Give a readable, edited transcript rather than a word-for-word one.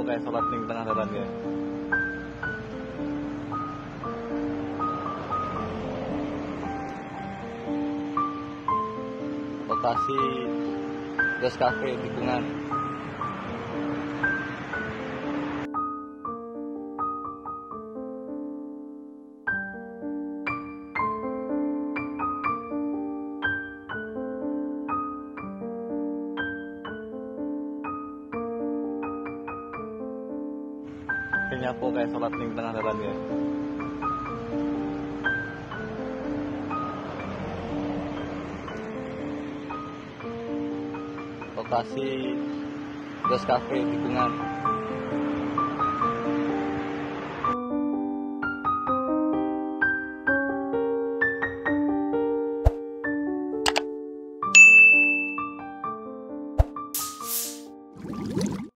kayak sholat ning tengah jalan ya. Lokasi Gas Cafe tikungan. Kayaknya aku kayak sholat ning tengah jalan ya. Lokasi Gas Cafe tikungan.